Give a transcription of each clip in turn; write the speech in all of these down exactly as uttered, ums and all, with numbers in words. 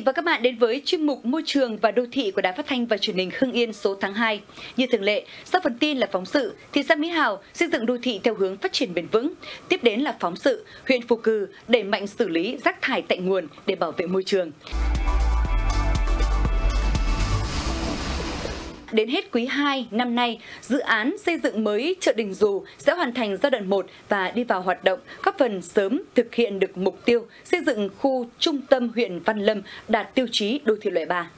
và các bạn đến với chuyên mục Môi trường và Đô thị của Đài Phát thanh và Truyền hình Hưng Yên số tháng hai. Như thường lệ, sau phần tin là phóng sự, thị xã Mỹ Hào xây dựng đô thị theo hướng phát triển bền vững. Tiếp đến là phóng sự, huyện Phù Cừ đẩy mạnh xử lý rác thải tại nguồn để bảo vệ môi trường. Đến hết quý hai năm nay, dự án xây dựng mới chợ Đình Dù sẽ hoàn thành giai đoạn một và đi vào hoạt động, góp phần sớm thực hiện được mục tiêu xây dựng khu trung tâm huyện Văn Lâm đạt tiêu chí đô thị loại ba.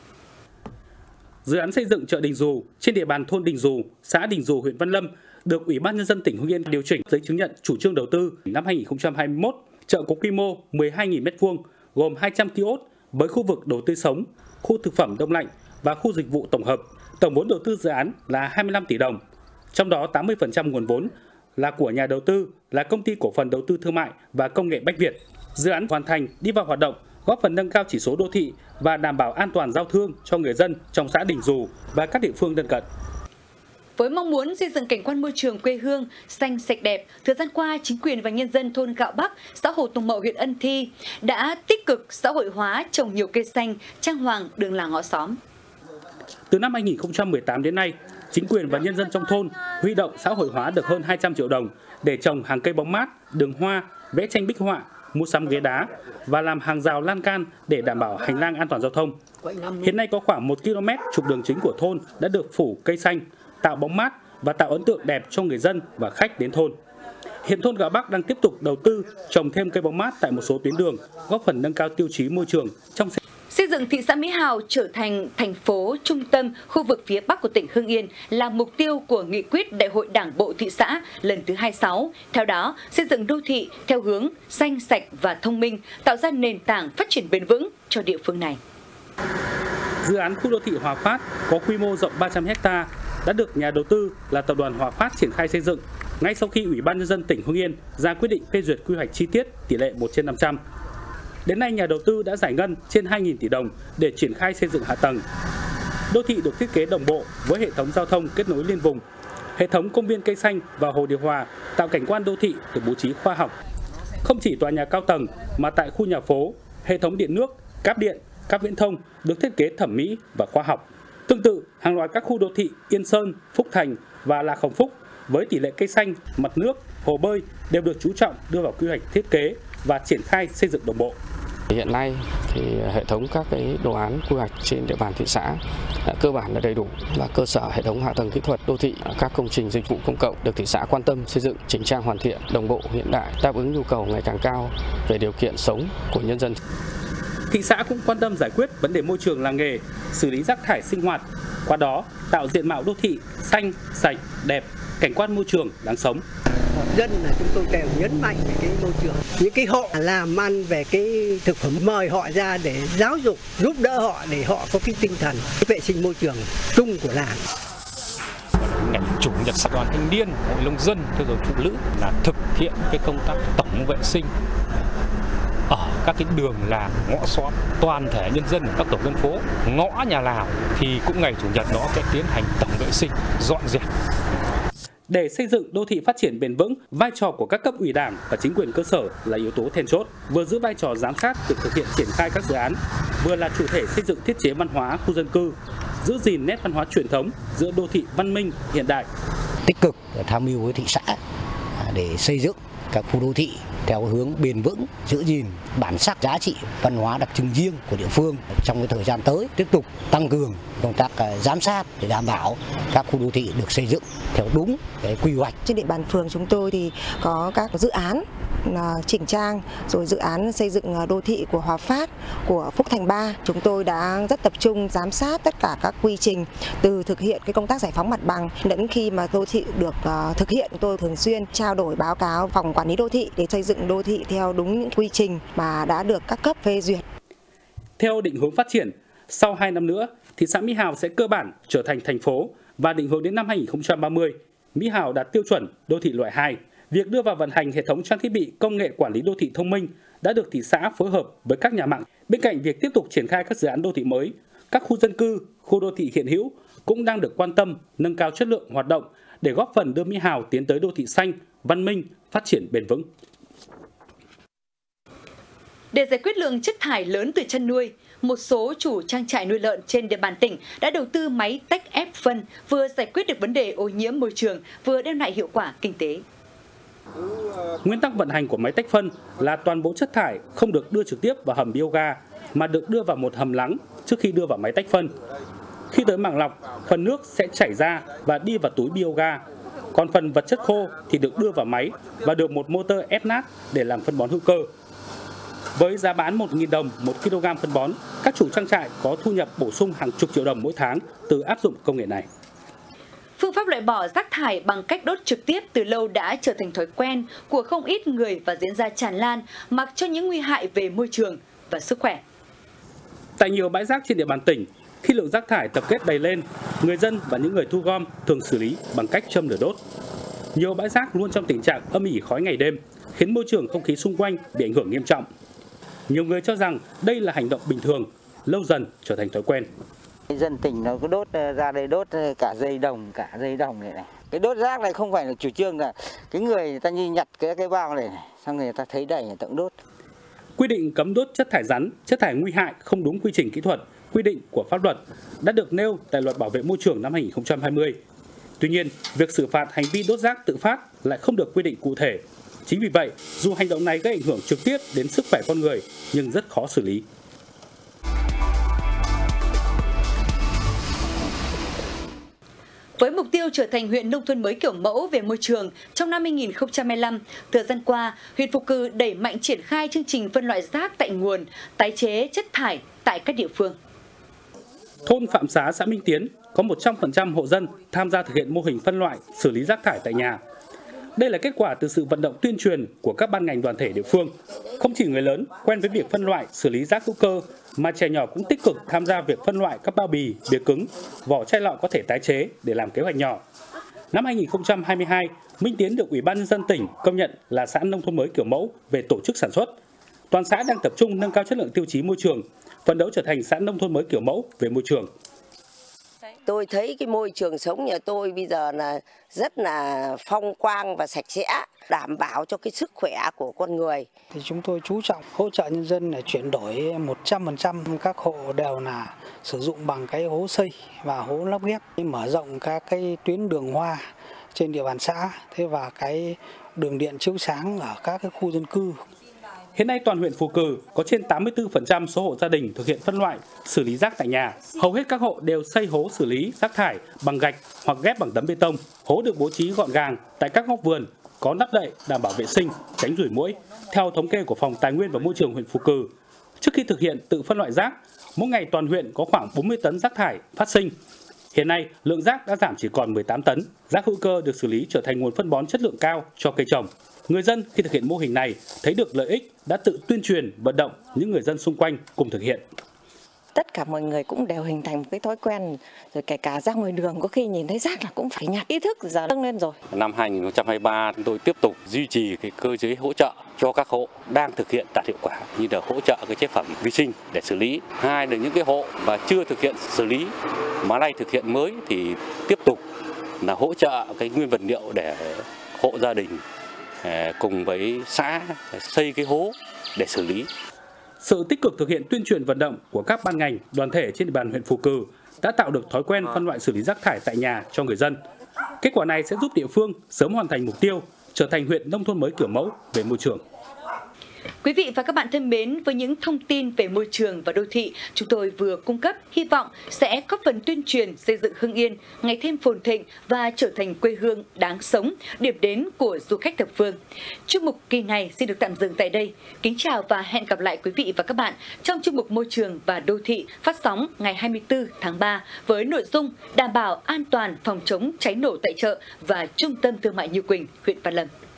Dự án xây dựng chợ Đình Dù trên địa bàn thôn Đình Dù, xã Đình Dù, huyện Văn Lâm được Ủy ban Nhân dân tỉnh Hưng Yên điều chỉnh giấy chứng nhận chủ trương đầu tư năm hai nghìn không trăm hai mươi mốt. Chợ có quy mô mười hai nghìn mét vuông, gồm hai trăm ki ốt với khu vực đồ tươi sống, khu thực phẩm đông lạnh và khu dịch vụ tổng hợp. Tổng vốn đầu tư dự án là hai mươi lăm tỷ đồng, trong đó tám mươi phần trăm nguồn vốn là của nhà đầu tư là Công ty Cổ phần Đầu tư Thương mại và Công nghệ Bách Việt. Dự án hoàn thành đi vào hoạt động, góp phần nâng cao chỉ số đô thị và đảm bảo an toàn giao thương cho người dân trong xã Đình Dù và các địa phương lân cận. Với mong muốn xây dựng cảnh quan môi trường quê hương xanh sạch đẹp, thời gian qua, chính quyền và nhân dân thôn Gạo Bắc, xã Hồ Tùng Mậu, huyện Ân Thi đã tích cực xã hội hóa trồng nhiều cây xanh, trang hoàng đường làng ngõ xóm. Từ năm hai nghìn không trăm mười tám đến nay, chính quyền và nhân dân trong thôn huy động xã hội hóa được hơn hai trăm triệu đồng để trồng hàng cây bóng mát, đường hoa, vẽ tranh bích họa, mua sắm ghế đá và làm hàng rào lan can để đảm bảo hành lang an toàn giao thông. Hiện nay có khoảng một ki lô mét trục đường chính của thôn đã được phủ cây xanh, tạo bóng mát và tạo ấn tượng đẹp cho người dân và khách đến thôn. Hiện thôn Gạo Bắc đang tiếp tục đầu tư trồng thêm cây bóng mát tại một số tuyến đường, góp phần nâng cao tiêu chí môi trường trong xây dựng thị xã Mỹ Hào trở thành thành phố trung tâm khu vực phía Bắc của tỉnh Hưng Yên là mục tiêu của nghị quyết Đại hội Đảng bộ thị xã lần thứ hai mươi sáu. Theo đó, xây dựng đô thị theo hướng xanh, sạch và thông minh, tạo ra nền tảng phát triển bền vững cho địa phương này. Dự án khu đô thị Hòa Phát có quy mô rộng ba trăm héc ta đã được nhà đầu tư là Tập đoàn Hòa Phát triển khai xây dựng ngay sau khi Ủy ban Nhân dân tỉnh Hưng Yên ra quyết định phê duyệt quy hoạch chi tiết tỷ lệ một trên năm trăm. Đến nay, nhà đầu tư đã giải ngân trên hai nghìn tỷ đồng để triển khai xây dựng hạ tầng. Đô thị được thiết kế đồng bộ với hệ thống giao thông kết nối liên vùng, hệ thống công viên cây xanh và hồ điều hòa tạo cảnh quan đô thị được bố trí khoa học. Không chỉ tòa nhà cao tầng mà tại khu nhà phố, hệ thống điện nước, cáp điện, cáp viễn thông được thiết kế thẩm mỹ và khoa học. Tương tự, hàng loạt các khu đô thị Yên Sơn, Phúc Thành và Lạc Hồng Phúc với tỷ lệ cây xanh, mặt nước, hồ bơi đều được chú trọng đưa vào quy hoạch thiết kế và triển khai xây dựng đồng bộ. Hiện nay thì hệ thống các cái đồ án quy hoạch trên địa bàn thị xã cơ bản là đầy đủ, là cơ sở hệ thống hạ tầng kỹ thuật đô thị, các công trình dịch vụ công cộng được thị xã quan tâm xây dựng chỉnh trang hoàn thiện, đồng bộ hiện đại, đáp ứng nhu cầu ngày càng cao về điều kiện sống của nhân dân. Thị xã cũng quan tâm giải quyết vấn đề môi trường làng nghề, xử lý rác thải sinh hoạt, qua đó tạo diện mạo đô thị xanh, sạch, đẹp, cảnh quan môi trường đáng sống. Dân là chúng tôi đều nhấn mạnh về cái môi trường. Những cái hộ làm ăn về cái thực phẩm mời họ ra để giáo dục, giúp đỡ họ để họ có cái tinh thần cái vệ sinh môi trường chung của làng. Ngày chủ nhật xã đoàn thanh niên, hội nông dân, rồi phụ nữ là thực hiện cái công tác tổng vệ sinh ở các cái đường làng ngõ xóm, toàn thể nhân dân ở các tổ dân phố, ngõ nhà nào thì cũng ngày chủ nhật đó sẽ tiến hành tổng vệ sinh, dọn dẹp. Để xây dựng đô thị phát triển bền vững, vai trò của các cấp ủy Đảng và chính quyền cơ sở là yếu tố then chốt, vừa giữ vai trò giám sát việc thực hiện triển khai các dự án, vừa là chủ thể xây dựng thiết chế văn hóa khu dân cư, giữ gìn nét văn hóa truyền thống giữa đô thị văn minh hiện đại. Tích cực tham mưu với thị xã để xây dựng các khu đô thị theo hướng bền vững, giữ gìn bản sắc giá trị văn hóa đặc trưng riêng của địa phương. Trong cái thời gian tới tiếp tục tăng cường công tác giám sát để đảm bảo các khu đô thị được xây dựng theo đúng cái quy hoạch. Trên địa bàn phường chúng tôi thì có các dự án chỉnh trang, rồi dự án xây dựng đô thị của Hòa Phát, của Phúc Thành ba. Chúng tôi đã rất tập trung giám sát tất cả các quy trình từ thực hiện cái công tác giải phóng mặt bằng đến khi mà đô thị được uh, thực hiện. Tôi thường xuyên trao đổi báo cáo phòng quản lý đô thị để xây dựng đô thị theo đúng những quy trình mà đã được các cấp phê duyệt. Theo định hướng phát triển, sau hai năm nữa, thị xã Mỹ Hào sẽ cơ bản trở thành thành phố và định hướng đến năm hai nghìn không trăm ba mươi, Mỹ Hào đạt tiêu chuẩn đô thị loại hai. Việc đưa vào vận hành hệ thống trang thiết bị công nghệ quản lý đô thị thông minh đã được thị xã phối hợp với các nhà mạng. Bên cạnh việc tiếp tục triển khai các dự án đô thị mới, các khu dân cư, khu đô thị hiện hữu cũng đang được quan tâm nâng cao chất lượng hoạt động để góp phần đưa Mỹ Hào tiến tới đô thị xanh, văn minh, phát triển bền vững. Để giải quyết lượng chất thải lớn từ chăn nuôi, một số chủ trang trại nuôi lợn trên địa bàn tỉnh đã đầu tư máy tách ép phân, vừa giải quyết được vấn đề ô nhiễm môi trường, vừa đem lại hiệu quả kinh tế. Nguyên tắc vận hành của máy tách phân là toàn bộ chất thải không được đưa trực tiếp vào hầm bioga mà được đưa vào một hầm lắng trước khi đưa vào máy tách phân. Khi tới màng lọc, phần nước sẽ chảy ra và đi vào túi bioga. Còn phần vật chất khô thì được đưa vào máy và được một motor ép nát để làm phân bón hữu cơ. Với giá bán một nghìn đồng một ki lô gam phân bón, các chủ trang trại có thu nhập bổ sung hàng chục triệu đồng mỗi tháng từ áp dụng công nghệ này. Phương pháp loại bỏ rác thải bằng cách đốt trực tiếp từ lâu đã trở thành thói quen của không ít người và diễn ra tràn lan, mặc cho những nguy hại về môi trường và sức khỏe. Tại nhiều bãi rác trên địa bàn tỉnh, khi lượng rác thải tập kết đầy lên, người dân và những người thu gom thường xử lý bằng cách châm lửa đốt. Nhiều bãi rác luôn trong tình trạng âm ỉ khói ngày đêm, khiến môi trường không khí xung quanh bị ảnh hưởng nghiêm trọng. Nhiều người cho rằng đây là hành động bình thường, lâu dần trở thành thói quen. Dân tỉnh nó cứ đốt ra đây, đốt cả dây đồng, cả dây đồng này này. Cái đốt rác này không phải là chủ trương là cái người, người ta như nhặt cái cái bao này, này xong người ta thấy đầy người ta cũng đốt. Quy định cấm đốt chất thải rắn, chất thải nguy hại không đúng quy trình kỹ thuật, quy định của pháp luật đã được nêu tại Luật Bảo vệ môi trường năm hai nghìn không trăm hai mươi. Tuy nhiên, việc xử phạt hành vi đốt rác tự phát lại không được quy định cụ thể. Chính vì vậy, dù hành động này gây ảnh hưởng trực tiếp đến sức khỏe con người nhưng rất khó xử lý. Với mục tiêu trở thành huyện nông thôn mới kiểu mẫu về môi trường trong năm hai nghìn không trăm hai mươi lăm, thời gian qua, huyện Phù Cử đẩy mạnh triển khai chương trình phân loại rác tại nguồn, tái chế chất thải tại các địa phương. Thôn Phạm Xá, xã Minh Tiến có một trăm phần trăm hộ dân tham gia thực hiện mô hình phân loại, xử lý rác thải tại nhà. Đây là kết quả từ sự vận động tuyên truyền của các ban ngành đoàn thể địa phương. Không chỉ người lớn quen với việc phân loại, xử lý rác hữu cơ, mà trẻ nhỏ cũng tích cực tham gia việc phân loại các bao bì, bìa cứng, vỏ chai lọ có thể tái chế để làm kế hoạch nhỏ. Năm hai nghìn không trăm hai mươi hai, Minh Tiến được Ủy ban nhân dân tỉnh công nhận là xã nông thôn mới kiểu mẫu về tổ chức sản xuất. Toàn xã đang tập trung nâng cao chất lượng tiêu chí môi trường, phấn đấu trở thành xã nông thôn mới kiểu mẫu về môi trường. Tôi thấy cái môi trường sống nhà tôi bây giờ là rất là phong quang và sạch sẽ, đảm bảo cho cái sức khỏe của con người. Thì chúng tôi chú trọng hỗ trợ nhân dân để chuyển đổi một trăm phần trăm các hộ đều là sử dụng bằng cái hố xây và hố lắp ghép, mở rộng các cái tuyến đường hoa trên địa bàn xã, thế và cái đường điện chiếu sáng ở các cái khu dân cư. Hiện nay toàn huyện Phù Cử có trên tám mươi tư phần trăm số hộ gia đình thực hiện phân loại, xử lý rác tại nhà. Hầu hết các hộ đều xây hố xử lý rác thải bằng gạch hoặc ghép bằng tấm bê tông. Hố được bố trí gọn gàng tại các góc vườn, có nắp đậy đảm bảo vệ sinh, tránh ruồi muỗi. Theo thống kê của Phòng Tài nguyên và Môi trường huyện Phù Cử, trước khi thực hiện tự phân loại rác, mỗi ngày toàn huyện có khoảng bốn mươi tấn rác thải phát sinh. Hiện nay, lượng rác đã giảm chỉ còn mười tám tấn. Rác hữu cơ được xử lý trở thành nguồn phân bón chất lượng cao cho cây trồng. Người dân khi thực hiện mô hình này thấy được lợi ích, đã tự tuyên truyền, vận động những người dân xung quanh cùng thực hiện. Tất cả mọi người cũng đều hình thành một cái thói quen, rồi kể cả ra ngoài đường có khi nhìn thấy rác là cũng phải nhặt, ý thức giờ nâng lên rồi. Năm hai nghìn không trăm hai mươi ba, chúng tôi tiếp tục duy trì cái cơ chế hỗ trợ cho các hộ đang thực hiện đạt hiệu quả, như là hỗ trợ cái chế phẩm vi sinh để xử lý. Hai là những cái hộ mà chưa thực hiện xử lý mà nay thực hiện mới thì tiếp tục là hỗ trợ cái nguyên vật liệu để hộ gia đình cùng với xã xây cái hố để xử lý. Sự tích cực thực hiện tuyên truyền vận động của các ban ngành, đoàn thể trên địa bàn huyện Phù Cử đã tạo được thói quen phân loại xử lý rác thải tại nhà cho người dân. Kết quả này sẽ giúp địa phương sớm hoàn thành mục tiêu trở thành huyện nông thôn mới kiểu mẫu về môi trường. Quý vị và các bạn thân mến, với những thông tin về môi trường và đô thị chúng tôi vừa cung cấp, hy vọng sẽ góp phần tuyên truyền xây dựng Hưng Yên ngày thêm phồn thịnh và trở thành quê hương đáng sống, điểm đến của du khách thập phương. Chuyên mục kỳ này xin được tạm dừng tại đây. Kính chào và hẹn gặp lại quý vị và các bạn trong chuyên mục Môi trường và Đô thị phát sóng ngày hai mươi tư tháng ba với nội dung đảm bảo an toàn phòng chống cháy nổ tại chợ và Trung tâm Thương mại Như Quỳnh, huyện Văn Lâm.